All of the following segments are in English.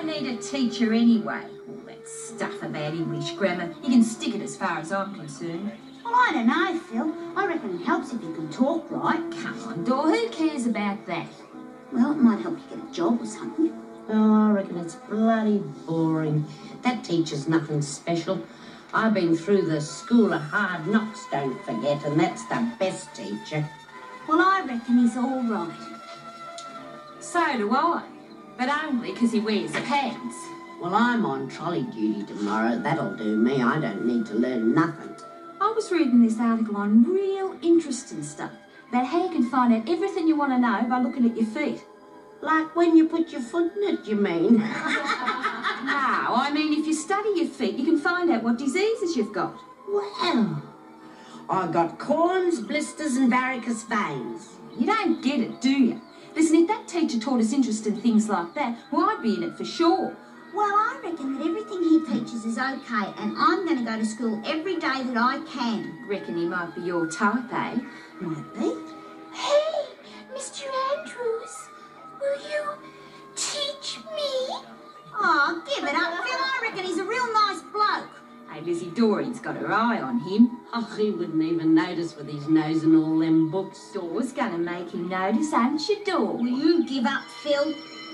don't need a teacher anyway. All that stuff about English grammar, you can stick it as far as I'm concerned. Well, I don't know, Phil. I reckon it helps if you can talk right. Come on, Dor, who cares about that? Well, it might help you get a job or something. Oh, I reckon it's bloody boring. That teacher's nothing special. I've been through the school of hard knocks, don't forget, and that's the best teacher. Well, I reckon he's all right. So do I, but only because he wears pants. Well, I'm on trolley duty tomorrow. That'll do me. I don't need to learn nothing. I was reading this article on real interesting stuff about how you can find out everything you want to know by looking at your feet. Like when you put your foot in it, you mean? No, I mean if you study your feet, you can find out what diseases you've got. Well, I got corns, blisters and varicose veins. You don't get it, do you? Listen, if that teacher taught us interesting things like that, well, I'd be in it for sure. Well, I reckon that everything he teaches is okay, and I'm going to go to school every day that I can. Reckon he might be your type, eh? Might be. Hey, Mr. Andrews, will you teach me? Oh, give it up, Phil. I reckon he's a real nice bloke. Hey, Lizzie, Doreen's got her eye on him. Oh, he wouldn't even notice with his nose in all them books. Dor's gonna make him notice, ain't you, Dor? Will you give up, Phil?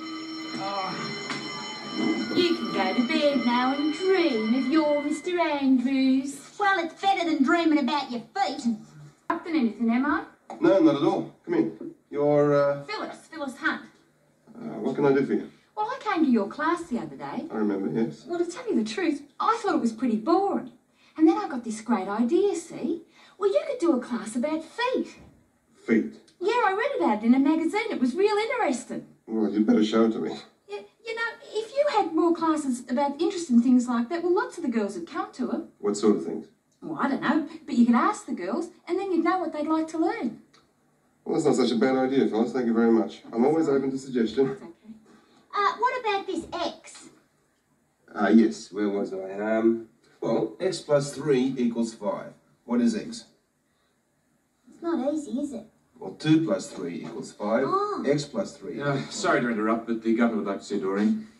You can go to bed now and dream of your Mr. Andrews. Well, it's better than dreaming about your feet. Up than anything, am I? No, not at all. Come in. You're, Phyllis Hunt. what can I do for you? Well, I came to your class the other day. I remember, yes. Well, to tell you the truth, I thought it was pretty boring. And then I got this great idea, see? Well, you could do a class about feet. Feet. Yeah, I read about it in a magazine. It was real interesting. Well, you'd better show it to me. You know, if you had more classes about interesting things like that, well, lots of the girls would come to them. What sort of things? Well, I don't know, but you could ask the girls, and then you'd know what they'd like to learn. Well, that's not such a bad idea, Phyllis. Thank you very much. I'm always open to suggestion. That's okay. What about this X? Yes, where was I? Well, x plus 3 equals 5. What is x? It's not easy, is it? Well, 2 plus 3 equals 5. Oh. X plus 3. Sorry to interrupt, but the governor would like to see Doreen.